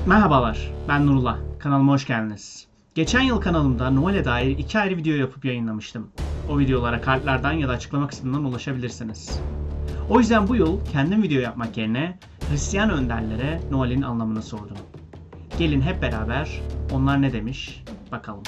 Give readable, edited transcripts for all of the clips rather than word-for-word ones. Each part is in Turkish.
Merhabalar, ben Nurullah. Kanalıma hoş geldiniz. Geçen yıl kanalımda Noel'e dair 2 ayrı video yapıp yayınlamıştım. O videolara kartlardan ya da açıklama kısmından ulaşabilirsiniz. O yüzden bu yıl kendim video yapmak yerine Hristiyan önderlere Noel'in anlamını sordum. Gelin hep beraber onlar ne demiş bakalım.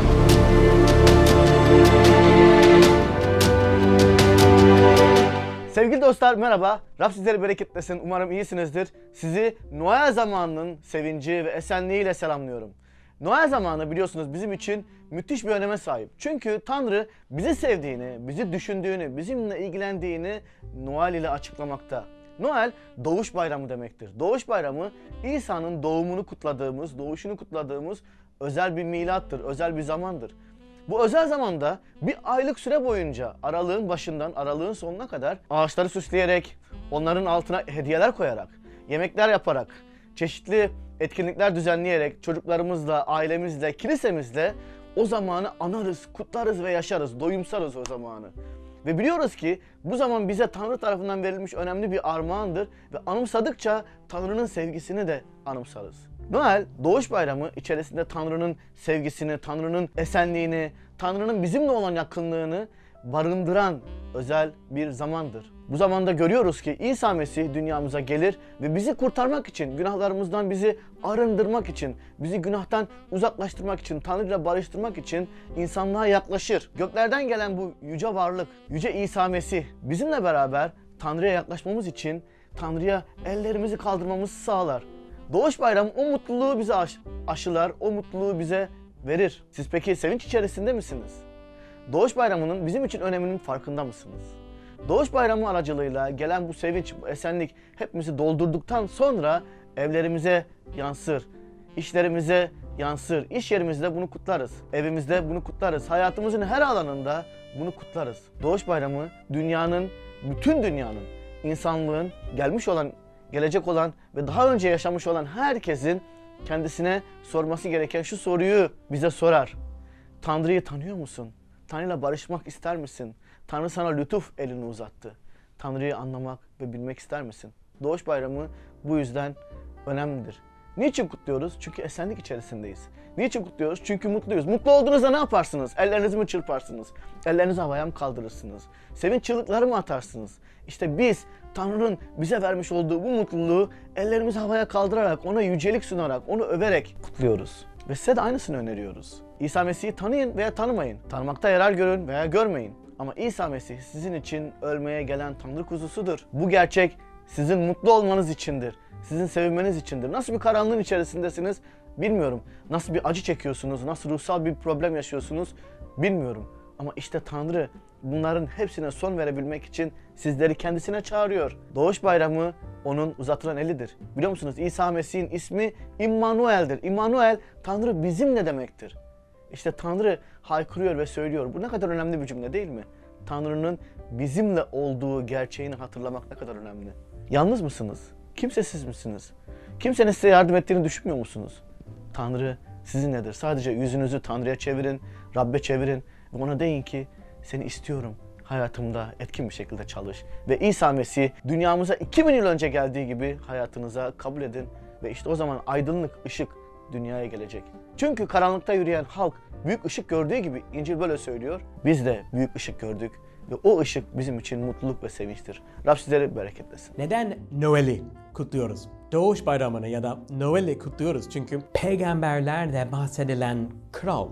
Sevgili dostlar merhaba. Rab sizleri bereketlesin. Umarım iyisinizdir. Sizi Noel zamanının sevinci ve esenliğiyle selamlıyorum. Noel zamanı biliyorsunuz bizim için müthiş bir öneme sahip. Çünkü Tanrı bizi sevdiğini, bizi düşündüğünü, bizimle ilgilendiğini Noel ile açıklamakta. Noel doğuş bayramı demektir. Doğuş bayramı İsa'nın doğumunu kutladığımız, doğuşunu kutladığımız özel bir milattır, özel bir zamandır. Bu özel zamanda bir aylık süre boyunca aralığın başından aralığın sonuna kadar ağaçları süsleyerek, onların altına hediyeler koyarak, yemekler yaparak, çeşitli etkinlikler düzenleyerek çocuklarımızla, ailemizle, kilisemizle o zamanı anarız, kutlarız ve yaşarız, doyumsarız o zamanı. Ve biliyoruz ki bu zaman bize Tanrı tarafından verilmiş önemli bir armağandır ve anımsadıkça Tanrı'nın sevgisini de anımsarız. Noel, doğuş bayramı içerisinde Tanrı'nın sevgisini, Tanrı'nın esenliğini, Tanrı'nın bizimle olan yakınlığını barındıran özel bir zamandır. Bu zamanda görüyoruz ki İsa Mesih dünyamıza gelir ve bizi kurtarmak için, günahlarımızdan bizi arındırmak için, bizi günahtan uzaklaştırmak için, Tanrı ile barıştırmak için insanlığa yaklaşır. Göklerden gelen bu yüce varlık, yüce İsa Mesih bizimle beraber Tanrı'ya yaklaşmamız için Tanrı'ya ellerimizi kaldırmamızı sağlar. Doğuş bayramı o mutluluğu bize aşılar, o mutluluğu bize verir. Siz peki sevinç içerisinde misiniz? Doğuş bayramının bizim için öneminin farkında mısınız? Doğuş bayramı aracılığıyla gelen bu sevinç, bu esenlik hepimizi doldurduktan sonra evlerimize yansır, işlerimize yansır, iş yerimizde bunu kutlarız, evimizde bunu kutlarız, hayatımızın her alanında bunu kutlarız. Doğuş bayramı dünyanın, bütün dünyanın, insanlığın gelmiş olan, gelecek olan ve daha önce yaşamış olan herkesin kendisine sorması gereken şu soruyu bize sorar. Tanrı'yı tanıyor musun? Tanrı'yla barışmak ister misin? Tanrı sana lütuf elini uzattı. Tanrı'yı anlamak ve bilmek ister misin? Doğuş bayramı bu yüzden önemlidir. Niçin kutluyoruz? Çünkü esenlik içerisindeyiz. Niçin kutluyoruz? Çünkü mutluyuz. Mutlu olduğunuzda ne yaparsınız? Ellerinizi mi çırparsınız? Ellerinizi havaya mı kaldırırsınız? Sevinç çığlıkları mı atarsınız? İşte biz Tanrı'nın bize vermiş olduğu bu mutluluğu ellerimizi havaya kaldırarak, ona yücelik sunarak, onu överek kutluyoruz. Ve size de aynısını öneriyoruz. İsa Mesih'i tanıyın veya tanımayın. Tanımakta yarar görün veya görmeyin. Ama İsa Mesih sizin için ölmeye gelen Tanrı kuzusudur. Bu gerçek sizin mutlu olmanız içindir. Sizin sevinmeniz içindir. Nasıl bir karanlığın içerisindesiniz bilmiyorum. Nasıl bir acı çekiyorsunuz, nasıl ruhsal bir problem yaşıyorsunuz bilmiyorum. Ama işte Tanrı bunların hepsine son verebilmek için sizleri kendisine çağırıyor. Doğuş bayramı onun uzatılan elidir. Biliyor musunuz İsa Mesih'in ismi İmmanuel'dir. İmmanuel Tanrı bizimle demektir. İşte Tanrı haykırıyor ve söylüyor. Bu ne kadar önemli bir cümle değil mi? Tanrı'nın bizimle olduğu gerçeğini hatırlamak ne kadar önemli. Yalnız mısınız? Kimsesiz misiniz? Kimsenin size yardım ettiğini düşünmüyor musunuz? Tanrı sizinledir. Sadece yüzünüzü Tanrı'ya çevirin, Rabbe çevirin ve ona deyin ki seni istiyorum. Hayatımda etkin bir şekilde çalış. Ve İsa Mesih dünyamıza 2000 yıl önce geldiği gibi hayatınıza kabul edin. Ve işte o zaman aydınlık, ışık dünyaya gelecek. Çünkü karanlıkta yürüyen halk büyük ışık gördüğü gibi İncil böyle söylüyor. Biz de büyük ışık gördük ve o ışık bizim için mutluluk ve sevinçtir. Rab sizleri bereketlesin. Neden Noel'i kutluyoruz? Doğuş bayramını ya da Noel'i kutluyoruz çünkü peygamberlerde bahsedilen kral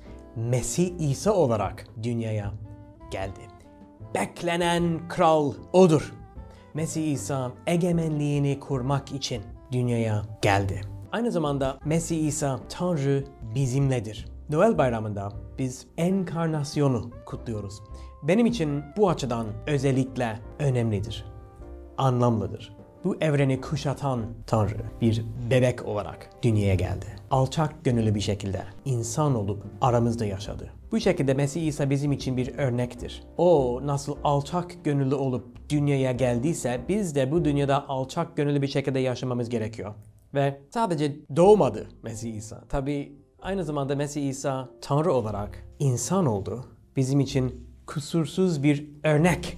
Mesih İsa olarak dünyaya geldi. Beklenen kral odur. Mesih İsa egemenliğini kurmak için dünyaya geldi. Aynı zamanda Mesih İsa Tanrı bizimledir. Noel bayramında biz enkarnasyonu kutluyoruz. Benim için bu açıdan özellikle önemlidir, anlamlıdır. Bu evreni kuşatan Tanrı bir bebek olarak dünyaya geldi. Alçak gönüllü bir şekilde insan olup aramızda yaşadı. Bu şekilde Mesih İsa bizim için bir örnektir. O nasıl alçak gönüllü olup dünyaya geldiyse biz de bu dünyada alçak gönüllü bir şekilde yaşamamız gerekiyor. Ve sadece doğmadı Mesih İsa. Tabii aynı zamanda Mesih İsa Tanrı olarak insan oldu. Bizim için kusursuz bir örnek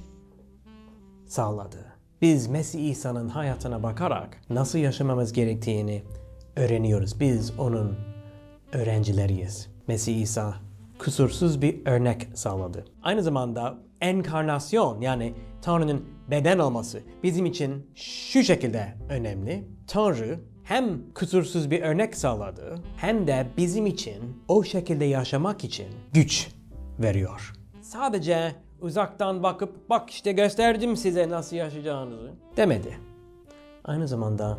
sağladı. Biz Mesih İsa'nın hayatına bakarak nasıl yaşamamız gerektiğini öğreniyoruz. Biz onun öğrencileriyiz. Mesih İsa kusursuz bir örnek sağladı. Aynı zamanda enkarnasyon yani Tanrı'nın beden olması bizim için şu şekilde önemli. Tanrı hem kusursuz bir örnek sağladı hem de bizim için o şekilde yaşamak için güç veriyor. Sadece uzaktan bakıp bak işte gösterdim size nasıl yaşayacağınızı demedi. Aynı zamanda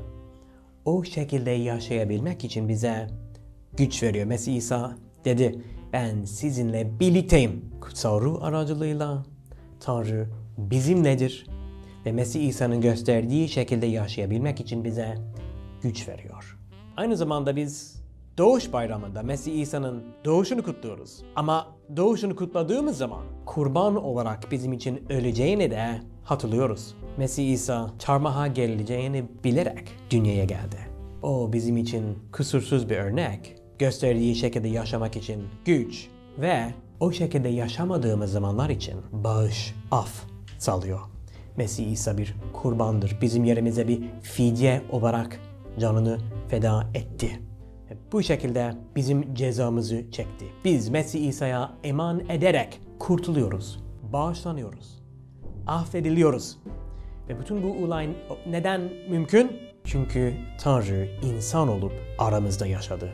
o şekilde yaşayabilmek için bize güç veriyor. Mesih İsa dedi ben sizinle birlikteyim. Kutsal Ruh aracılığıyla Tanrı bizimledir ve Mesih İsa'nın gösterdiği şekilde yaşayabilmek için bize güç veriyor. Aynı zamanda biz Doğuş Bayramı'nda Mesih İsa'nın doğuşunu kutluyoruz. Ama doğuşunu kutladığımız zaman kurban olarak bizim için öleceğini de hatırlıyoruz. Mesih İsa çarmıha gerileceğini bilerek dünyaya geldi. O bizim için kusursuz bir örnek. Gösterdiği şekilde yaşamak için güç ve o şekilde yaşamadığımız zamanlar için bağış, af sağlıyor. Mesih İsa bir kurbandır. Bizim yerimize bir fidye olarak canını feda etti. Bu şekilde bizim cezamızı çekti. Biz Mesih İsa'ya iman ederek kurtuluyoruz, bağışlanıyoruz, affediliyoruz. Ve bütün bu olay neden mümkün? Çünkü Tanrı insan olup aramızda yaşadı.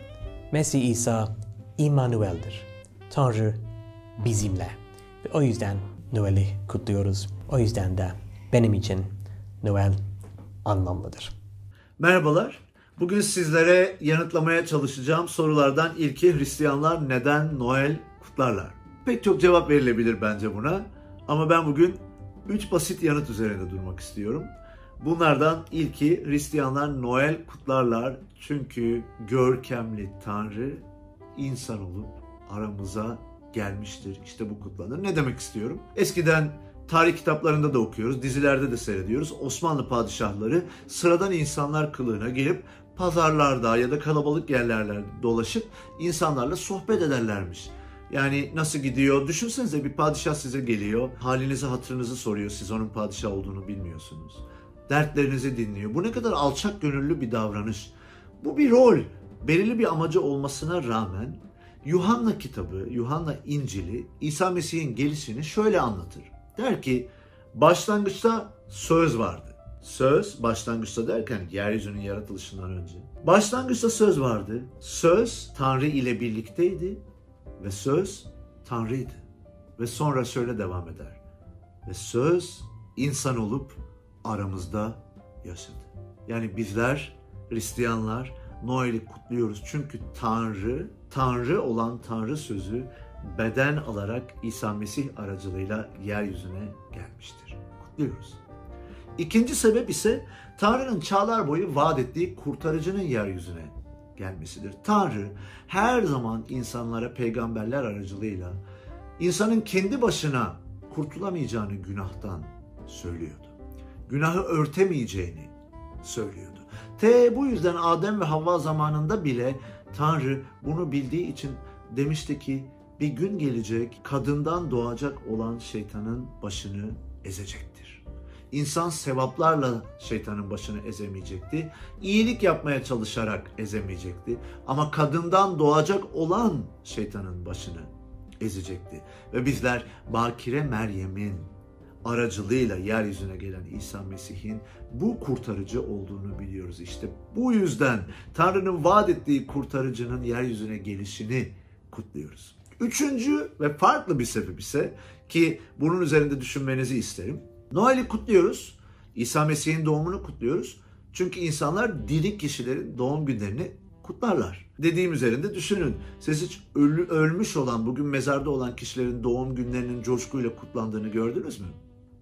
Mesih İsa İmmanuel'dir. Tanrı bizimle. Ve o yüzden Noel'i kutluyoruz. O yüzden de benim için Noel anlamlıdır. Merhabalar. Bugün sizlere yanıtlamaya çalışacağım sorulardan ilki Hristiyanlar neden Noel kutlarlar? Pek çok cevap verilebilir bence buna. Ama ben bugün 3 basit yanıt üzerinde durmak istiyorum. Bunlardan ilki Hristiyanlar Noel kutlarlar çünkü görkemli Tanrı insan olup aramıza gelmiştir. İşte bu kutlanır. Ne demek istiyorum? Eskiden tarih kitaplarında da okuyoruz, dizilerde de seyrediyoruz. Osmanlı padişahları sıradan insanlar kılığına gelip pazarlarda ya da kalabalık yerlerde dolaşıp insanlarla sohbet ederlermiş. Yani nasıl gidiyor? Düşünsenize bir padişah size geliyor, halinizi hatırınızı soruyor, siz onun padişah olduğunu bilmiyorsunuz. Dertlerinizi dinliyor. Bu ne kadar alçak gönüllü bir davranış. Bu bir rol. Belirli bir amacı olmasına rağmen Yuhanna kitabı, Yuhanna İncil'i İsa Mesih'in gelişini şöyle anlatır. Der ki, başlangıçta söz vardı. Söz, başlangıçta derken yeryüzünün yaratılışından önce. Başlangıçta söz vardı. Söz Tanrı ile birlikteydi ve söz Tanrı'ydı. Ve sonra şöyle devam eder. Ve söz insan olup aramızda yaşadı. Yani bizler, Hristiyanlar Noel'i kutluyoruz. Çünkü Tanrı olan Tanrı sözü beden alarak İsa Mesih aracılığıyla yeryüzüne gelmiştir. Kutluyoruz. İkinci sebep ise Tanrı'nın çağlar boyu vaat ettiği kurtarıcının yeryüzüne gelmesidir. Tanrı her zaman insanlara peygamberler aracılığıyla insanın kendi başına kurtulamayacağını günahtan söylüyordu. Günahı örtemeyeceğini söylüyordu. Bu yüzden Adem ve Havva zamanında bile Tanrı bunu bildiği için demişti ki bir gün gelecek kadından doğacak olan şeytanın başını ezecektir. İnsan sevaplarla şeytanın başını ezemeyecekti. İyilik yapmaya çalışarak ezemeyecekti. Ama kadından doğacak olan şeytanın başını ezecekti. Ve bizler Bakire Meryem'in aracılığıyla yeryüzüne gelen İsa Mesih'in bu kurtarıcı olduğunu biliyoruz. İşte bu yüzden Tanrı'nın vaat ettiği kurtarıcının yeryüzüne gelişini kutluyoruz. Üçüncü ve farklı bir sebep ise ki bunun üzerinde düşünmenizi isterim. Noel'i kutluyoruz. İsa Mesih'in doğumunu kutluyoruz. Çünkü insanlar diri kişilerin doğum günlerini kutlarlar. Dediğim üzerinde düşünün. Siz hiç ölmüş olan, bugün mezarda olan kişilerin doğum günlerinin coşkuyla kutlandığını gördünüz mü?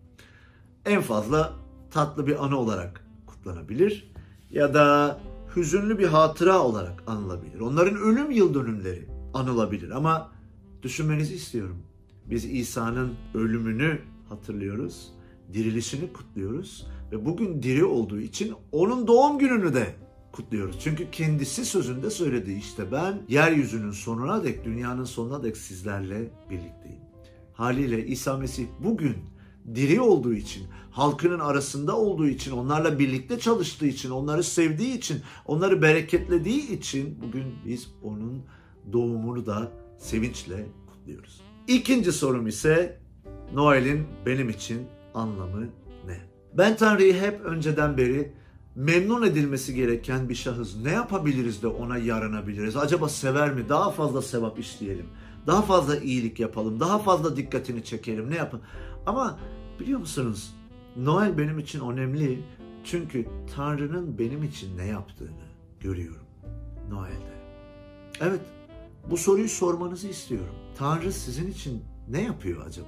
En fazla tatlı bir anı olarak kutlanabilir ya da hüzünlü bir hatıra olarak anılabilir. Onların ölüm yıl dönümleri anılabilir ama düşünmenizi istiyorum. Biz İsa'nın ölümünü hatırlıyoruz, dirilişini kutluyoruz ve bugün diri olduğu için onun doğum gününü de kutluyoruz. Çünkü kendisi sözünde söyledi, işte ben yeryüzünün sonuna dek, dünyanın sonuna dek sizlerle birlikteyim. Haliyle İsa Mesih bugün diri olduğu için, halkının arasında olduğu için, onlarla birlikte çalıştığı için, onları sevdiği için, onları bereketlediği için bugün biz onun doğumunu da sevinçle kutluyoruz. İkinci sorum ise Noel'in benim için anlamı ne? Ben Tanrı'yı hep önceden beri memnun edilmesi gereken bir şahıs. Ne yapabiliriz de ona yaranabiliriz? Acaba sever mi? Daha fazla sevap işleyelim. Daha fazla iyilik yapalım. Daha fazla dikkatini çekelim. Ne yapalım? Ama biliyor musunuz? Noel benim için önemli. Çünkü Tanrı'nın benim için ne yaptığını görüyorum Noel'de. Evet, bu soruyu sormanızı istiyorum. Tanrı sizin için ne yapıyor acaba?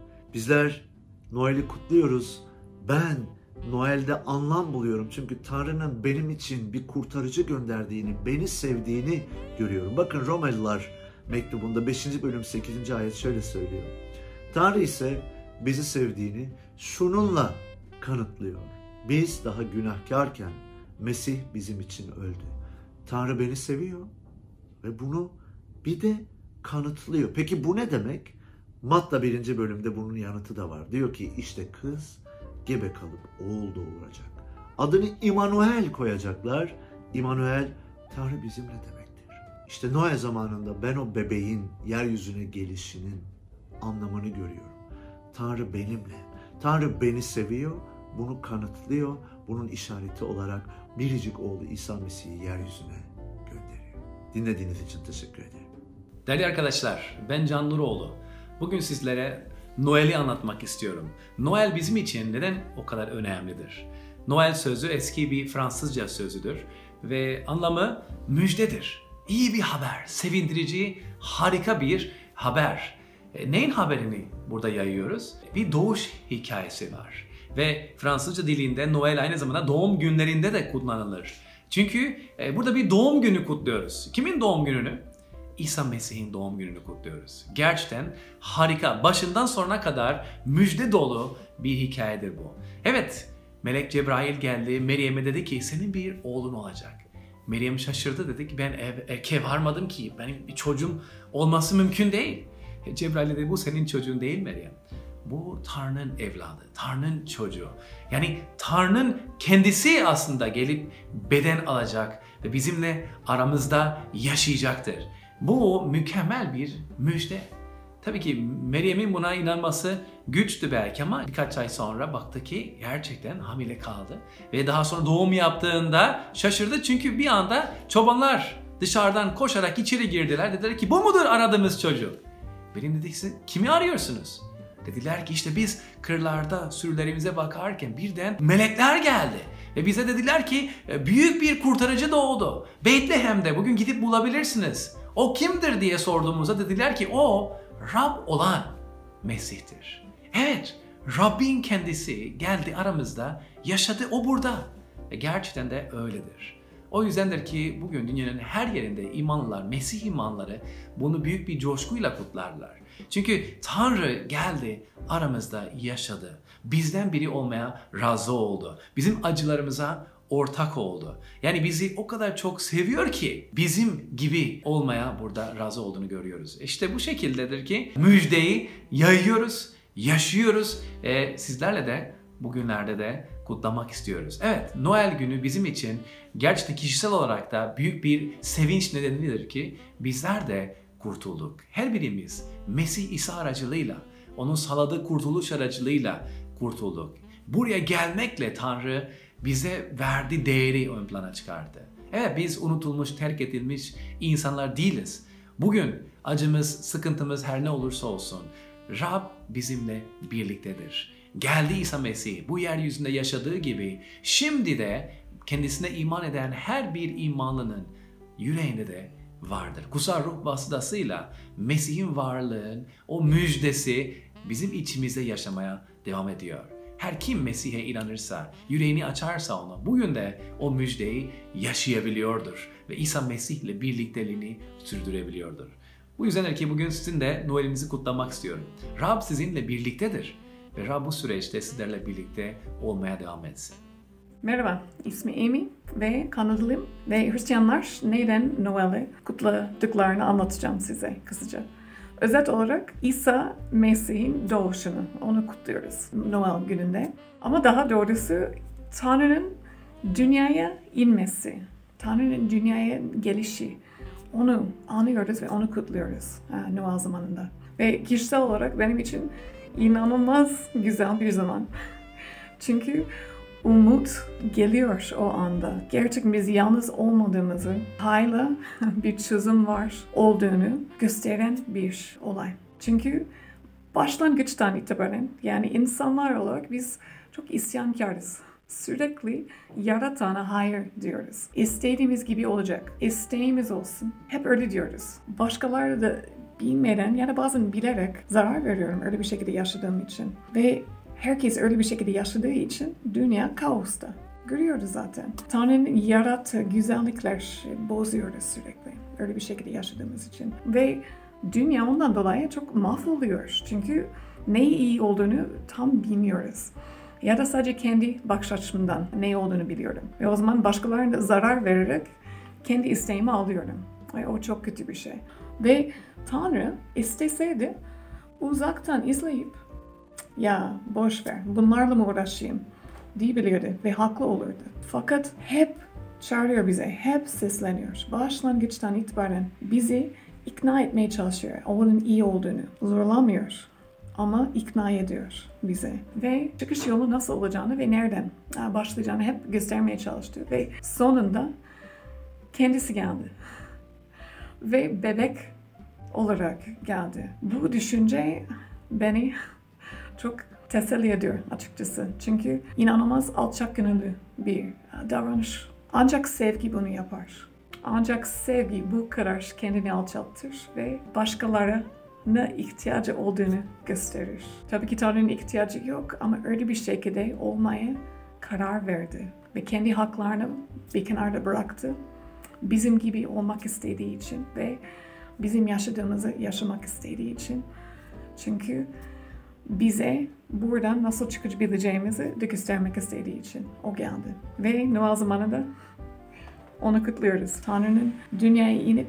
Bizler Noel'i kutluyoruz. Ben Noel'de anlam buluyorum. Çünkü Tanrı'nın benim için bir kurtarıcı gönderdiğini, beni sevdiğini görüyorum. Bakın Romalılar mektubunda 5. bölüm 8. ayet şöyle söylüyor. Tanrı ise bizi sevdiğini şununla kanıtlıyor. Biz daha günahkarken Mesih bizim için öldü. Tanrı beni seviyor ve bunu bir de kanıtlıyor. Peki bu ne demek? Matta 1. bölümde bunun yanıtı da var. Diyor ki işte kız gebe kalıp oğul doğuracak. Adını İmmanuel koyacaklar. İmmanuel Tanrı bizimle demektir. İşte Noel zamanında ben o bebeğin yeryüzüne gelişinin anlamını görüyorum. Tanrı benimle. Tanrı beni seviyor. Bunu kanıtlıyor. Bunun işareti olarak biricik oğlu İsa Mesih'i yeryüzüne gönderiyor. Dinlediğiniz için teşekkür ederim. Değerli arkadaşlar, ben Can Nuroğlu. Bugün sizlere Noel'i anlatmak istiyorum. Noel bizim için neden o kadar önemlidir? Noel sözü eski bir Fransızca sözüdür ve anlamı müjdedir. İyi bir haber, sevindirici, harika bir haber. Neyin haberini burada yayıyoruz? Bir doğuş hikayesi var. Ve Fransızca dilinde Noel aynı zamanda doğum günlerinde de kullanılır. Çünkü burada bir doğum günü kutluyoruz. Kimin doğum gününü? İsa Mesih'in doğum gününü kutluyoruz. Gerçekten harika, başından sonuna kadar müjde dolu bir hikayedir bu. Evet, Melek Cebrail geldi, Meryem'e dedi ki senin bir oğlun olacak. Meryem şaşırdı, dedi ki ben erkeğe varmadım ki, benim bir çocuğum olması mümkün değil. Cebrail dedi bu senin çocuğun değil Meryem. Bu Tanrı'nın evladı, Tanrı'nın çocuğu. Yani Tanrı'nın kendisi aslında gelip beden alacak ve bizimle aramızda yaşayacaktır. Bu mükemmel bir müjde. Tabii ki Meryem'in buna inanması güçtü belki ama birkaç ay sonra baktı ki gerçekten hamile kaldı. Ve daha sonra doğum yaptığında şaşırdı çünkü bir anda çobanlar dışarıdan koşarak içeri girdiler. Dediler ki bu mudur aradığımız çocuk? Benim dedi kimi arıyorsunuz? Dediler ki işte biz kırlarda sürülerimize bakarken birden melekler geldi. Ve bize dediler ki büyük bir kurtarıcı doğdu. Betlehem'de bugün gidip bulabilirsiniz. O kimdir diye sorduğumuzda dediler ki o Rab olan Mesih'tir. Evet, Rabbin kendisi geldi aramızda, yaşadı, o burada. Ve gerçekten de öyledir. O yüzdendir ki bugün dünyanın her yerinde imanlılar, Mesih imanları bunu büyük bir coşkuyla kutlarlar. Çünkü Tanrı geldi, aramızda yaşadı. Bizden biri olmaya razı oldu. Bizim acılarımıza ortak oldu. Yani bizi o kadar çok seviyor ki bizim gibi olmaya burada razı olduğunu görüyoruz. İşte bu şekildedir ki müjdeyi yayıyoruz, yaşıyoruz. Sizlerle de bugünlerde de kutlamak istiyoruz. Evet, Noel günü bizim için gerçekten kişisel olarak da büyük bir sevinç nedenidir ki bizler de kurtulduk. Her birimiz Mesih İsa aracılığıyla, onun sağladığı kurtuluş aracılığıyla kurtulduk. Buraya gelmekle Tanrı bize verdiği değeri ön plana çıkardı. Evet, biz unutulmuş, terk edilmiş insanlar değiliz. Bugün acımız, sıkıntımız her ne olursa olsun Rab bizimle birliktedir. Geldi İsa Mesih bu yeryüzünde yaşadığı gibi şimdi de kendisine iman eden her bir imanlının yüreğinde de vardır. Kutsal Ruh vasıtasıyla Mesih'in varlığın o müjdesi bizim içimizde yaşamaya devam ediyor. Her kim Mesih'e inanırsa, yüreğini açarsa ona, bugün de o müjdeyi yaşayabiliyordur. Ve İsa Mesih ile birlikteliğini sürdürebiliyordur. Bu yüzdendir ki bugün sizin de Noel'inizi kutlamak istiyorum. Rab sizinle birliktedir. Ve Rab bu süreçte sizlerle birlikte olmaya devam etsin. Merhaba, ismi Amy ve Kanadalıyım ve Hristiyanlar neden Noel'i kutladıklarını anlatacağım size kısaca. Özet olarak İsa Mesih'in doğuşunu, onu kutluyoruz Noel gününde. Ama daha doğrusu Tanrı'nın dünyaya inmesi, Tanrı'nın dünyaya gelişi, onu anıyoruz ve onu kutluyoruz Noel zamanında. Ve kişisel olarak benim için inanılmaz güzel bir zaman. Çünkü umut geliyor o anda. Gerçekten biz yalnız olmadığımızı, hala bir çözüm var olduğunu gösteren bir olay. Çünkü başlangıçtan itibaren, yani insanlar olarak biz çok isyankarız. Sürekli yaratana hayır diyoruz. İstediğimiz gibi olacak. İsteğimiz olsun. Hep öyle diyoruz. Başkaları da bilmeden ya da bazen bilerek zarar veriyorum öyle bir şekilde yaşadığım için. Ve herkes öyle bir şekilde yaşadığı için dünya kaosta. Görüyoruz zaten. Tanrı'nın yarattığı güzellikler bozuyoruz sürekli. Öyle bir şekilde yaşadığımız için. Ve dünya ondan dolayı çok mahvoluyor. Çünkü ne iyi olduğunu tam bilmiyoruz. Ya da sadece kendi bakış açımdan ne olduğunu biliyorum. Ve o zaman başkalarına zarar vererek kendi isteğimi alıyorum. Ve o çok kötü bir şey. Ve Tanrı isteseydi uzaktan izleyip ya boş ver bunlarla mı uğraşayım diyebilirdi ve haklı olurdu. Fakat hep çağırıyor bize, hep sesleniyor. Başlangıçtan itibaren bizi ikna etmeye çalışıyor. Onun iyi olduğunu zorlamıyor. Ama ikna ediyor bize. Ve çıkış yolu nasıl olacağını ve nereden başlayacağını hep göstermeye çalıştı. Ve sonunda kendisi geldi. Ve bebek olarak geldi. Bu düşünce beni çok teselli ediyor açıkçası. Çünkü inanılmaz alçak gönüllü bir davranış. Ancak sevgi bunu yapar. Ancak sevgi bu kadar kendini alçaltır ve başkaları ne ihtiyacı olduğunu gösterir. Tabii ki Tanrı'nın ihtiyacı yok ama öyle bir şekilde olmaya karar verdi. Ve kendi haklarını bir kenarda bıraktı. Bizim gibi olmak istediği için ve bizim yaşadığımızı yaşamak istediği için. Çünkü bize buradan nasıl çıkabileceğimizi de göstermek istediği için o geldi. Ve Noel zamanında onu kutluyoruz. Tanrı'nın dünyaya inip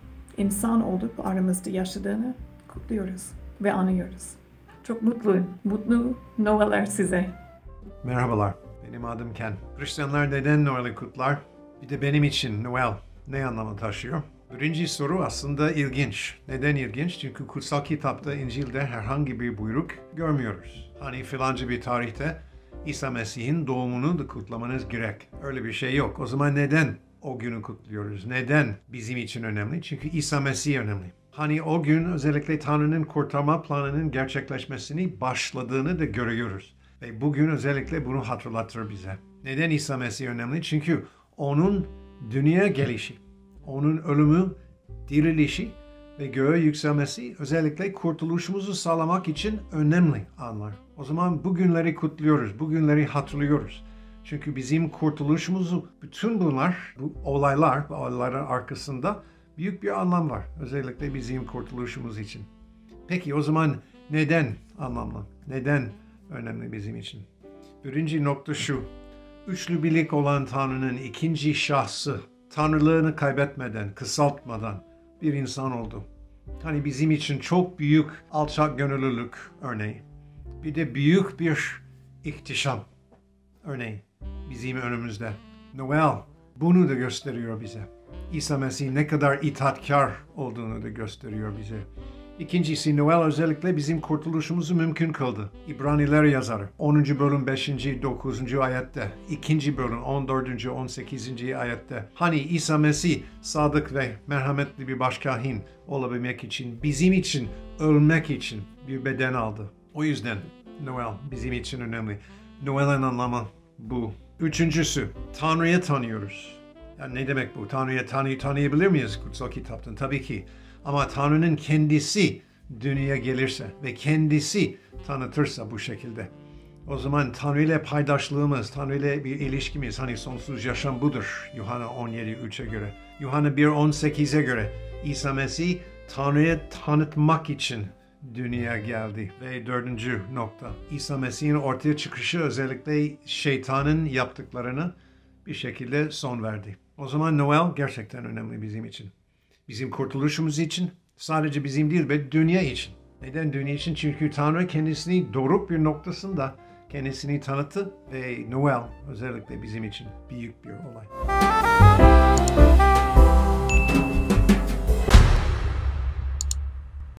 insan olup aramızda yaşadığını kutluyoruz ve anıyoruz. Çok mutluyum. Mutlu Noel'ler size. Merhabalar, benim adım Ken. Hristiyanlar neden Noel'i kutlar? Bir de benim için Noel ne anlamı taşıyor? Birinci soru aslında ilginç. Neden ilginç? Çünkü kutsal kitapta, İncil'de herhangi bir buyruk görmüyoruz. Hani filanca bir tarihte İsa Mesih'in doğumunu da kutlamanız gerek. Öyle bir şey yok. O zaman neden o günü kutluyoruz? Neden bizim için önemli? Çünkü İsa Mesih önemli. Hani o gün özellikle Tanrı'nın kurtarma planının gerçekleşmesini başladığını da görüyoruz. Ve bugün özellikle bunu hatırlatır bize. Neden İsa Mesih önemli? Çünkü onun dünyaya gelişi, onun ölümü, dirilişi ve göğe yükselmesi özellikle kurtuluşumuzu sağlamak için önemli anlar. O zaman bugünleri kutluyoruz, bugünleri hatırlıyoruz. Çünkü bizim kurtuluşumuzu, bütün bunlar, bu olayların arkasında büyük bir anlam var. Özellikle bizim kurtuluşumuz için. Peki o zaman neden anlamlı? Neden önemli bizim için? Birinci nokta şu. Üçlü birlik olan Tanrı'nın ikinci şahsı, Tanrılığını kaybetmeden, kısaltmadan bir insan oldu. Hani bizim için çok büyük alçak gönüllülük örneği. Bir de büyük bir ihtişam örneği bizim önümüzde. Noel bunu da gösteriyor bize. İsa Mesih ne kadar itaatkar olduğunu da gösteriyor bize. İkincisi, Noel özellikle bizim kurtuluşumuzu mümkün kıldı. İbraniler yazarı 10. bölüm 5. 9. ayette, 2. bölüm 14. 18. ayette. Hani İsa Mesih sadık ve merhametli bir başkahin olabilmek için, bizim için ölmek için bir beden aldı. O yüzden Noel bizim için önemli. Noel'in anlamı bu. Üçüncüsü, Tanrı'yı tanıyoruz. Yani ne demek bu? Tanrı'yı tanıyabilir miyiz kutsal kitaptan? Tabii ki. Ama Tanrı'nın kendisi dünyaya gelirse ve kendisi tanıtırsa bu şekilde. O zaman Tanrı ile paydaşlığımız, Tanrı ile bir ilişkimiz, hani sonsuz yaşam budur. Yuhanna 17:3'e göre. Yuhanna 1:18'e göre İsa Mesih Tanrı'yı tanıtmak için dünyaya geldi. Ve dördüncü nokta. İsa Mesih'in ortaya çıkışı özellikle şeytanın yaptıklarını bir şekilde son verdi. O zaman Noel gerçekten önemli bizim için. Bizim kurtuluşumuz için, Sadece bizim değil ve dünya için. Neden dünya için? Çünkü Tanrı kendisini doruk bir noktasında kendisini tanıttı ve Noel özellikle bizim için büyük bir olay.